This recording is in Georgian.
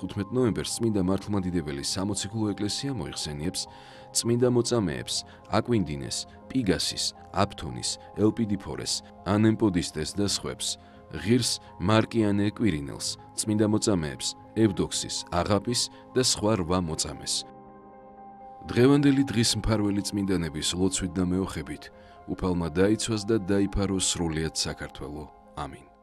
15 ნოემბერს წმინდა მართლმადიდებელი სამოციქულო ეკლესია მოიხსენიებს წმინდა მოწამეებს აკვინდინეს, პიგასის, აფთონის, ელპიდიფორეს, ანემპოდისტეს და სხვებს, ღირს მარკიანე კვირინელს, წმინდა მოწამეებს ევდოქსის, აღაპის და სხვა 8 მოწამეს. დღევანდელი დღის მფარველი წმინდანების ლოცვით და მეოხებით უფალმა დაიცვას და დაიფაროს სრულიად საქართველო. ამინ.